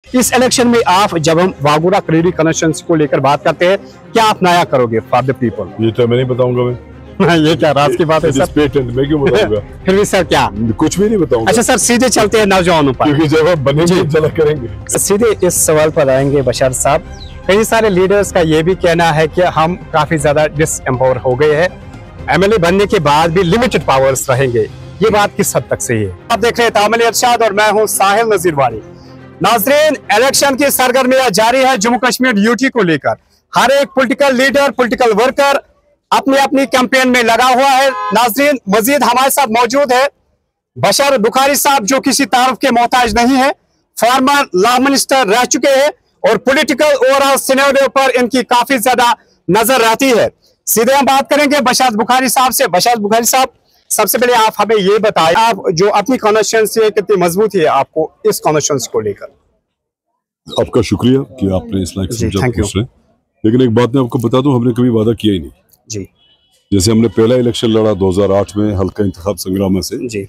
इस इलेक्शन में आप जब हम वागुरा क्रीडी कॉन्स्टिट्यूएंसी को लेकर बात करते हैं, क्या आप नया करोगे फॉर द पीपल? ये तो मैं नहीं बताऊंगा मैं। ये क्या राज की बात है सर? पेटेंट मैं क्यों बताऊंगा? फिर भी सर क्या कुछ भी नहीं बताऊंगा। अच्छा सर, सीधे चलते हैं नौजवानों पर, क्योंकि जब हम बनेंगे चला करेंगे। सीधे इस सवाल पर आएंगे बशर साहब। कई सारे लीडर्स का ये भी कहना है कि हम काफी ज्यादा डिसएम्पावर हो गए हैं, एमएलए बनने के बाद भी लिमिटेड पावर्स रहेंगे। ये बात किस हद तक सही है? आप देख रहे हैं तामिल इरशाद और मैं हूं साहिल नजीर वाली। नाजरीन, इलेक्शन की सरगर्मियां जारी है जम्मू कश्मीर यूटी को लेकर। हर एक पॉलिटिकल लीडर, पॉलिटिकल वर्कर अपनी अपनी कैंपेन में लगा हुआ है। नाजरीन, मजीद हमारे साथ मौजूद है बशर बुखारी साहब, जो किसी तारुफ के मोहताज नहीं है, फॉर्मर लॉ मिनिस्टर रह चुके हैं और पॉलिटिकल ओवरऑल सिनेरियो पर इनकी काफी ज्यादा नजर रहती है। सीधे हम बात करेंगे बशर बुखारी साहब से। बशर बुखारी साहब, सबसे पहले आप हमें ये बताएं, आप जो अपनी कॉन्स्टिट्यूएंसी है कितनी मजबूत है आपको इस कॉन्स्टिट्यूएंसी को लेकर? आपका शुक्रिया कि आपने इस लाइक थैंक यू। लेकिन एक बात मैं आपको बता दूं, हमने कभी वादा किया ही नहीं जी। जैसे हमने पहला इलेक्शन लड़ा 2008 में हल्का इंतखाब संग्राम से जी,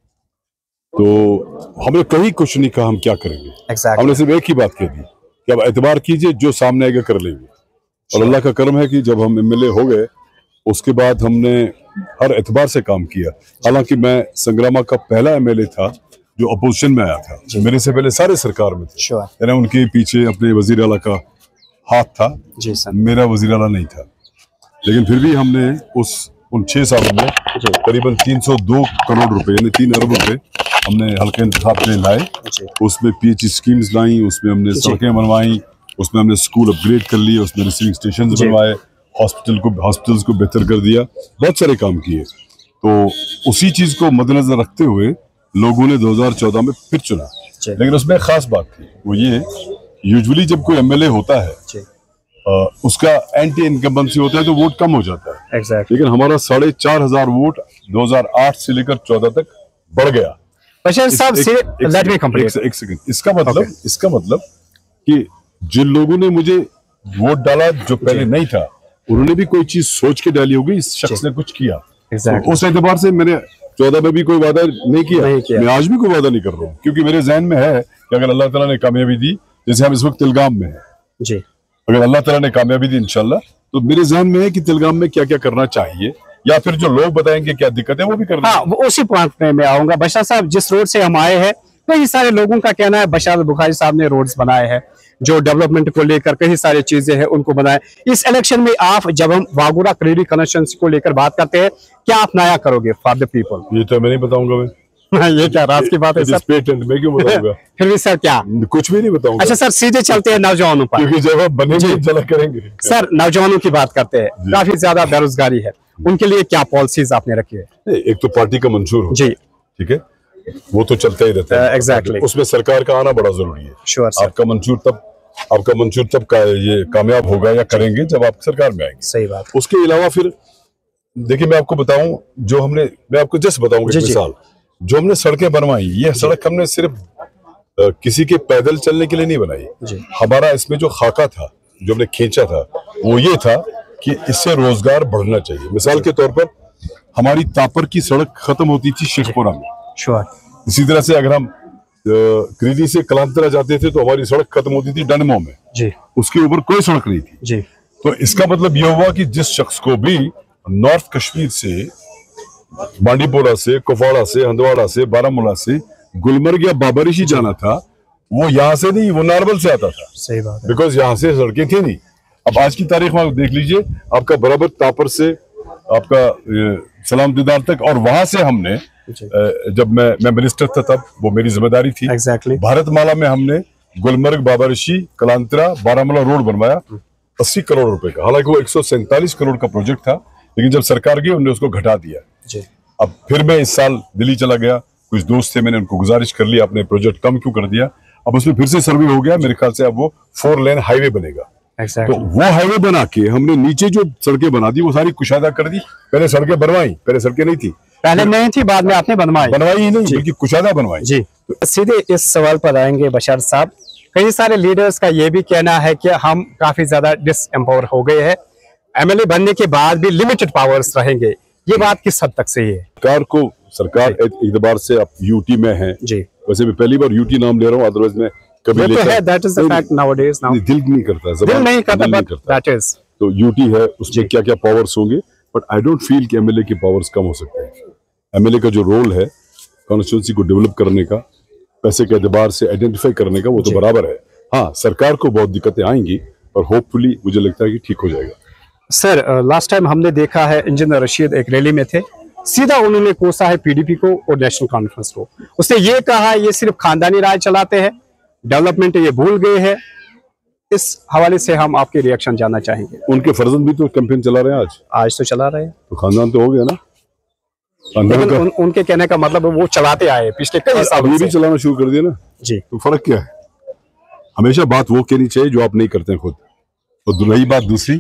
तो हमने कहीं कुछ नहीं कहा हम क्या करेंगे। हमने सिर्फ एक ही बात कह दी कि अब एतबार कीजिए, जो सामने आएगा कर लेंगे। और अल्लाह का करम है कि जब हम एमएलए हो गए उसके बाद हमने हर एतबार से काम किया। हालांकि मैं संग्रामा का पहला एमएलए था जो अपोजिशन में आया था, मेरे से पहले सारे सरकार में थे। यानी उनके पीछे अपने वजीर आला का हाथ था, मेरा वजीर आला नहीं था। लेकिन फिर भी हमने उन 6 सालों में करीबन 302 करोड़ रुपए यानी 3 अरब रुपए हमने हल्के इंतखाब में लाए। उसमें पीएचई स्कीम्स लाई, उसमें हमने सड़कें बनवाई, उसमें हमने स्कूल अपग्रेड कर लिए, उसमें रिसीविंग स्टेशन बनवाए, हॉस्पिटल्स को बेहतर कर दिया, बहुत सारे काम किए। तो उसी चीज को मद्देनजर रखते हुए लोगों ने 2014 में फिर चुना। लेकिन उसमें एक खास बात थी, वो ये यूजुअली जब कोई एमएलए होता है उसका एंटी इनकम्बेंसी होता है तो वोट कम हो जाता है। लेकिन हमारा 4,500 वोट 2008 से लेकर 14 तक बढ़ गया। एक सेकंड, इसका मतलब कि जिन लोगों ने मुझे वोट डाला जो पहले नहीं था, उन्होंने भी कोई चीज सोच के डाली होगी, इस शख्स ने कुछ किया। तो उस एतबार से मैंने 14 में भी कोई वादा नहीं किया। मैं आज भी कोई वादा नहीं कर रहा हूँ, क्योंकि मेरे जहन में है कि अगर अल्लाह ताला ने कामयाबी दी, जैसे हम इस वक्त तिलगाम में हैं, अगर अल्लाह ताला ने कामयाबी दी इंशाल्लाह, तो मेरे जहन में है कि तिलगाम में क्या क्या करना चाहिए, या फिर जो लोग बताएंगे क्या दिक्कत है वो भी करना। हाँ, उसी पॉइंट पे मैं आऊंगा। बशर साहब, जिस रोड से हम आए हैं, कई सारे लोगों का कहना है बशर बुखारी साहब ने रोड्स बनाए हैं, जो डेवलपमेंट को लेकर कई सारी चीजें हैं उनको बनाए। इस इलेक्शन में आप जब हम वागुरा क्रीडी कॉन्स्टिट्यूएंसी को लेकर बात करते हैं, क्या आप नया करोगे फॉर द पीपल? ये तो मैं नहीं बताऊंगा मैं। ये क्या राज की बात है सर? पेटेंट मैं क्यों बताऊंगा? फिर भी सर क्या कुछ भी नहीं बताऊंगा। अच्छा सर, सीधे चलते हैं नौजवानों पर, क्योंकि जब हम बनेंगे चला करेंगे। सर, नौजवानों की बात करते हैं, काफी ज्यादा बेरोजगारी है, उनके लिए क्या पॉलिसीज आपने रखी है? एक तो पार्टी का मंशूर हो जी, ठीक है, वो तो चलता ही रहता है। एग्जैक्टली, उसमें सरकार का आना बड़ा जरूरी है। Sure sir. आपका मंशूर तब ये कामयाब होगा या करेंगे जब आप सरकार में आएंगे। सही बात। उसके अलावा फिर देखिए, मैं आपको बताऊं, मैं आपको जस्ट बताऊंगा मिसाल, जो हमने सड़कें बनवाई, ये सड़क हमने सिर्फ किसी के पैदल चलने के लिए नहीं बनाई। हमारा इसमें जो खाका था, जो हमने खींचा था, वो ये था कि इससे रोजगार बढ़ना चाहिए। मिसाल के तौर पर हमारी तापर की सड़क खत्म होती थी शेखपुरा में। श्योर। इसी तरह से अगर हम क्रीडी से कलांतरा जाते थे तो हमारी सड़क खत्म होती थी डनमो में जी, उसके ऊपर कोई सड़क नहीं थी जी। तो इसका मतलब यह हुआ कि जिस शख्स को भी नॉर्थ कश्मीर से, बांडीपोरा से, कुपवाड़ा से, हंदवाड़ा से, बारामूला से गुलमर्ग या बाबरिशी जाना था, वो यहाँ से नहीं, वो नारबल से आता था। सही बात है, बिकॉज यहाँ से सड़कें थी नहीं। अब आज की तारीख में देख लीजिए, आपका बराबर तापर से आपका सलाम दीदार तक, और वहां से हमने जब मैं मिनिस्टर था तब वो मेरी जिम्मेदारी थी। एग्जैक्टली। भारतमाला में हमने गुलमर्ग, बाबरिशी, कलांतरा, बारामूला रोड बनवाया 80 करोड़ रुपए का। हालांकि वो 147 करोड़ का प्रोजेक्ट था, लेकिन जब सरकार गई उन्होंने उसको घटा दिया जी। अब फिर मैं इस साल दिल्ली चला गया, कुछ दोस्त थे, मैंने उनको गुजारिश कर ली आपने प्रोजेक्ट कम क्यों कर दिया। अब उसमें फिर से सर्वे हो गया, मेरे ख्याल से अब वो 4 लेन हाईवे बनेगा। तो वो हाईवे बना के हमने नीचे जो सड़कें बना दी वो सारी कुशादा कर दी। पहले सड़कें बनवाई, पहले सड़कें नहीं थी, पहले नहीं थी, बाद में आपने बनवाई ही नहीं, बल्कि कुशादा बनवाई जी। सीधे इस सवाल पर आएंगे बशर साहब। कई सारे लीडर्स का ये भी कहना है कि हम काफी ज्यादा डिसएम्पावर हो गए हैं, एमएलए बनने के बाद भी लिमिटेड पावर्स रहेंगे। ये बात किस हद तक सही है? सरकार एतबार से आप यूटी में है जी। वैसे मैं पहली बार यूटी नाम ले रहा हूँ, अदरवाइज मैं कभी तो है, that is the fact nowadays now. दिल नहीं करता, दिल नहीं करता, but that is. तो यूटी है, उसमें क्या क्या पावर्स होंगे, बट आई डोंट फील कि एमएलए के पावर्स कम हो सकते हैं। एमएलए का जो रोल है कॉन्स्टिट्यूंसी को डेवलप करने का, पैसे के एतबार से आइडेंटिफाई करने का, वो तो बराबर है। हाँ, सरकार को बहुत दिक्कतें आएंगी, और होपफुली मुझे लगता है कि ठीक हो जाएगा। सर, लास्ट टाइम हमने देखा है इंजीनियर रशीद एक रैली में थे, सीधा उन्होंने कोसा है पीडीपी को और नेशनल कॉन्फ्रेंस को। उसने ये कहा ये सिर्फ खानदानी राज चलाते हैं, डेवलपमेंट ये भूल गए हैं। इस हवाले से हम आपके रिएक्शन जानना चाहेंगे। उनके फर्जंद भी तो कैंपेन चला रहे हैं, आज तो चला रहे हैं, तो खानदान तो हो गया ना। लेकिन उनके कहने का मतलब वो चलाते आए पिछले कई सालों से। भी चलाना शुरू कर दिया ना जी, तो फर्क क्या है? हमेशा बात वो कहनी चाहिए जो आप नहीं करते हैं खुद। और रही बात दूसरी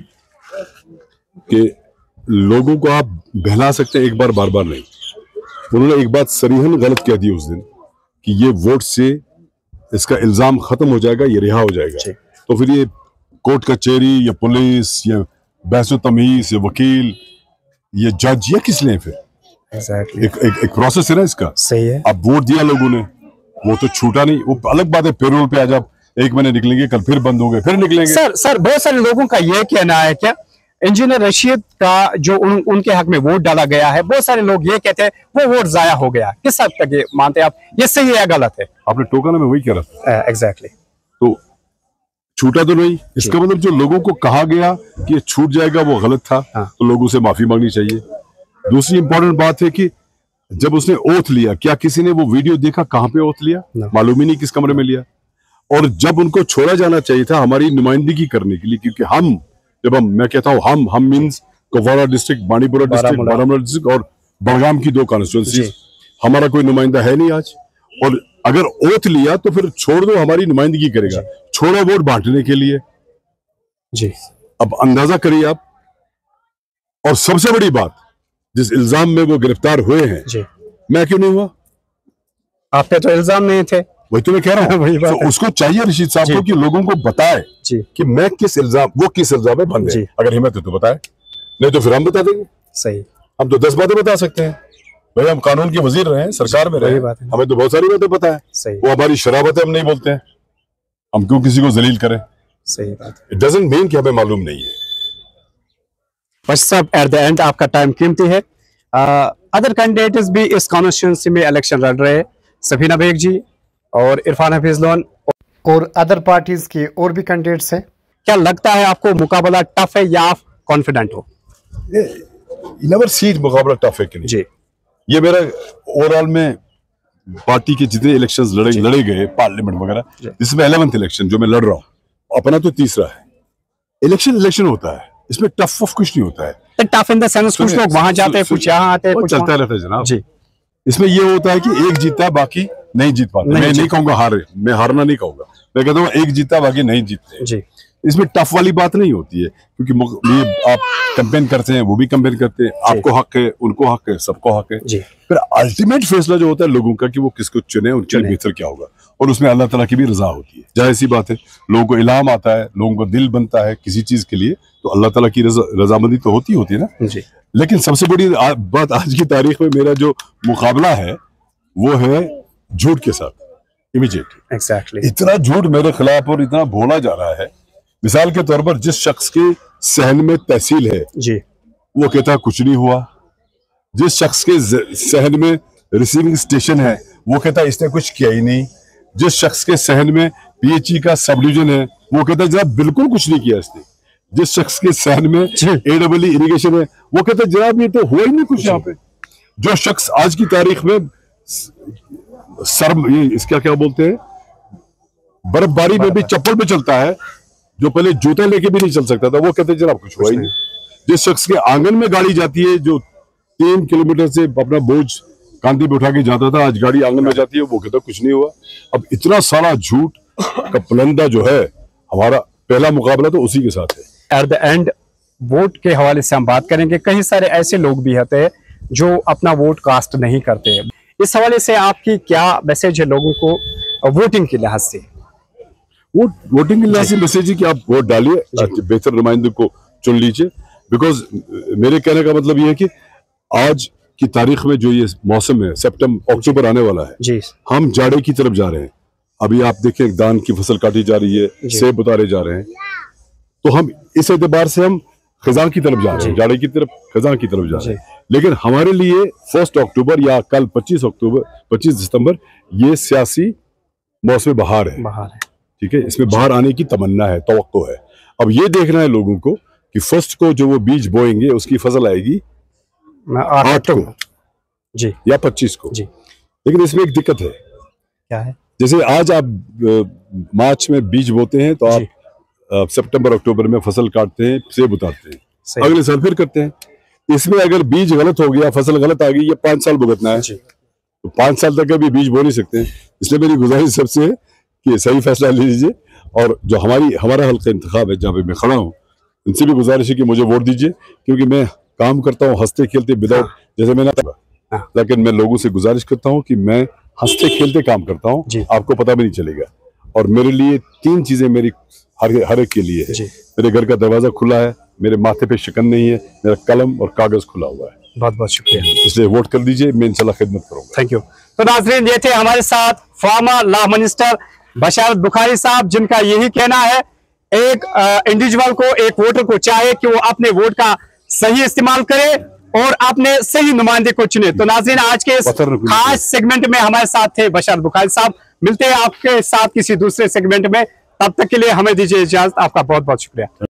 कि लोगों को आप बहला सकते हैं एक बार, बार बार नहीं। उन्होंने एक बात सरीहन गलत कह दी उस दिन कि ये वोट से इसका इल्जाम खत्म हो जाएगा, ये रिहा हो जाएगा। तो फिर ये कोर्ट कचहरी या पुलिस या बहसो तमीज या वकील या जज या किस लिए? फिर एक प्रोसेस है ना इसका। सही है। अब वोट दिया लोगों ने, वो तो छूटा नहीं। वो अलग बात है, पेरोल पे आज आप एक महीने निकलेंगे, कल फिर बंद होंगे, फिर निकलेंगे। सर बहुत सारे लोगों का यह कहना है क्या इंजीनियर रशीद का जो उनके हक में वोट डाला गया है, बहुत सारे लोग ये कहते हैं वो वोट जाया हो गया। किस हद तक ये मानते हैं आप, ये सही है या गलत है? आपने टोका ना, मैं वही कह रहा था। एग्जैक्टली। तो छूटा तो नहीं, इसका मतलब जो लोगों को कहा गया कि ये छूट जाएगा वो गलत था। तो लोगों से माफी मांगनी चाहिए। दूसरी इंपॉर्टेंट बात है कि जब उसने ओथ लिया, क्या किसी ने वो वीडियो देखा? कहां पे ओथ लिया? मालूम ही नहीं किस कमरे में लिया। और जब उनको छोड़ा जाना चाहिए था हमारी नुमाइंदगी करने के लिए, क्योंकि मैं कहता हूँ हम means Kupwara district, Bandipora district, Baramulla district और बड़गाम की 2 कॉन्स्टिट्यूंसी, हमारा कोई नुमाइंदा है नहीं आज। और अगर ओथ लिया तो फिर छोड़ दो, हमारी नुमाइंदगी करेगा, छोड़ो वोट बांटने के लिए जी। अब अंदाजा करिए आप। और सबसे बड़ी बात, जिस इल्जाम में वो गिरफ्तार हुए हैं जी, मैं क्यों नहीं हुआ? आप पे तो इल्जाम नहीं थे। वही तो मैं कह रहा हूँ। तो उसको चाहिए रशीद साहब को कि लोगों को बताए कि मैं किस इल्जाम, वो किस इल्जाम में बंद है। अगर हिम्मत है तो बताए, नहीं तो फिर हम बता देंगे। सही। हम तो 10 बातें बता सकते हैं भाई, हम कानून के वजीर रहे हैं, सरकार में रहे, हमें तो बहुत सारी बातें पता है। सही। वो हमारी शराबत है, हम नहीं बोलते हैं, हम क्यों किसी को जलील करें? सही बात। इट डजंट मीन कि हमें मालूम नहीं है। बस सब एट द एंड आपका टाइम कीमती है। अदर कैंडिडेट्स भी इस कॉन्स्टिट्यूंसी में इलेक्शन लड़ रहे हैं, सफीना बेग जी और इरफान हफीज लोन और अदर पार्टीज के और भी कैंडिडेट्स हैं। क्या लगता है आपको मुकाबला टफ है या आप कॉन्फिडेंट हो? नेवर सी मुकाबला टफ है कि नहीं जी। ये मेरा ओवरऑल में पार्टी के जितने इलेक्शंस लड़े गए पार्लियामेंट वगैरह, जिसमें 11th इलेक्शन जो मैं लड़ रहा हूँ, अपना तो तीसरा है। इलेक्शन होता है, इसमें टफ कुछ नहीं होता है। टफ इन द सेंस कुछ लोग वहां जाते हैं, कुछ यहाँ आते हैं, कुछ चलता रहता है जनाब जी। इसमें ये होता है कि एक जीतता है बाकी नहीं जीत पाते। मैं नहीं कहूंगा हारे, मैं हारना नहीं कहूंगा, मैं कहता हूँ एक जीता बाकी नहीं जीतते जी। इसमें टफ वाली बात नहीं होती है, क्योंकि ये आप कैंपेन करते हैं, वो भी कैंपेन करते हैं, आपको हक है, उनको हक है, सबको हक है जी। फिर अल्टीमेट फैसला जो होता है लोगों का कि वो किसको चुने, उनके लिए बेहतर क्या होगा, और उसमें अल्लाह ताला की भी रजा होती है। जाहिर सी बात है, लोगों को इल्हाम आता है, लोगों को दिल बनता है किसी चीज के लिए, तो अल्लाह ताला की रजामंदी तो होती है ना जी। लेकिन सबसे बड़ी बात आज की तारीख में मेरा जो मुकाबला है वो है झूठ के साथ, इमीडिएट। एग्जैक्टली। इतना झूठ मेरे खिलाफ और इतना बोला जा रहा है। मिसाल के तौर पर जिस शख्स के सहन में तहसील है जी, वो कहता कुछ नहीं हुआ। जिस शख्स के सहन में रिसीविंग स्टेशन है, वो कहता इसने कुछ किया ही नहीं। जिस शख्स के सहन में पीएचई का सब डिवीजन है, वो कहता जनाब बिल्कुल कुछ नहीं किया इसने। जिस शख्स के सहन में एडब्ल्यू इरिगेशन है, वो कहता जनाब ये तो हुआ ही नहीं कुछ यहाँ पे। जो शख्स आज की तारीख में इसका क्या बोलते हैं, बर्फबारी में भी चप्पल पे चलता है, जो पहले जूता लेके भी नहीं चल सकता था, वो कहते जनाब कुछ हुआ ही नहीं। जिस शख्स के आंगन में गाड़ी जाती है, जो 3 किलोमीटर से अपना बोझ कांधे पे उठा के जाता था, आज गाड़ी आंगन में जाती है, वो कहता कुछ नहीं हुआ। अब इतना सारा झूठ का पुलंदा जो है, हमारा पहला मुकाबला तो उसी के साथ है। एट द एंड वोट के हवाले से हम बात करेंगे, कई सारे ऐसे लोग भी होते हैं जो अपना वोट कास्ट नहीं करते हैं। इस हवाले से आपकी क्या मैसेज है लोगों को वोटिंग के लिहाज से? वोटिंग के लिहाज से मैसेज है कि आप वोट डालिए, बेहतर नुमाइंदे को चुन लीजिए। बिकॉज मेरे कहने का मतलब ये है कि आज की तारीख में जो ये मौसम है, सितंबर अक्टूबर आने वाला है जी, हम जाड़े की तरफ जा रहे हैं। अभी आप देखें धान की फसल काटी जा रही है, सेब उतारे जा रहे हैं, तो हम इस एतबार से हम खिजां की तरफ जा रहे हैं, जाड़े की तरफ, खिजां की तरफ जा रहे हैं। लेकिन हमारे लिए 1 अक्टूबर या कल 25 सितंबर ये सियासी मौसम बहार है, ठीक है। इसमें बाहर आने की तमन्ना है, तवक्को है। अब ये देखना है लोगों को कि 1 को जो वो बीज बोएंगे उसकी फसल आएगी 8 को जी या 25 को जी। लेकिन इसमें एक दिक्कत है। क्या है? जैसे आज आप मार्च में बीज बोते हैं तो आप सितंबर अक्टूबर में फसल काटते हैं, सेब उतारते हैं, अगले साल फिर करते हैं। इसमें अगर बीज गलत हो गया, फसल गलत आ गई, ये 5 साल भुगतना है, तो 5 साल तक अभी बीज बो नहीं सकते। इसलिए मेरी गुजारिश सबसे है कि सही फैसला ले लीजिए, और जो हमारा हल्का इंतखाब है जहाँ पे मैं खड़ा हूँ, उनसे भी गुजारिश है कि मुझे वोट दीजिए, क्योंकि मैं काम करता हूँ हंसते खेलते विदाउट, जैसे मैंने लेकिन मैं लोगों से गुजारिश करता हूँ कि मैं हंसते खेलते काम करता हूँ, आपको पता भी नहीं चलेगा। और मेरे लिए 3 चीजें मेरी हर एक के लिए है। मेरे घर का दरवाजा खुला है, मेरे माथे पे शिकन नहीं है, मेरा कलम और कागज खुला हुआ है। बहुत बहुत शुक्रिया, इसलिए वोट कर दीजिए, मैं इंशाल्लाह खिदमत करूंगा। Thank you. तो नाज़रीन, ये थे हमारे साथ former law minister Basharat Bukhari sahab, जिनका यही कहना है एक इंडिविजुअल को, एक वोटर को चाहिए कि वो अपने वोट का सही इस्तेमाल करे और अपने सही नुमाइंदे को चुने। तो नाज़रीन, आज के इस खास सेगमेंट में हमारे साथ थे बशारत बुखारी साहब। मिलते हैं आपके साथ किसी दूसरे सेगमेंट में, तब तक के लिए हमें दीजिए इजाजत। आपका बहुत बहुत शुक्रिया।